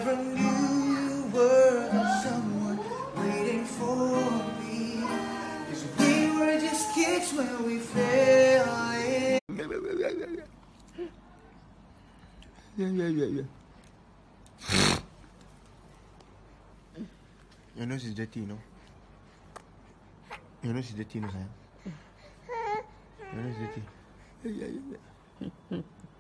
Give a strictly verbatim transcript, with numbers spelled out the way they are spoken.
never knew you were the someone waiting for me. 'Cause we were just kids when we fell in. Ya, ya, ya, ya. Your nose is dirty, you know. Your nose is dirty, no, sayang. Your nose is dirty. Ya, ya, ya.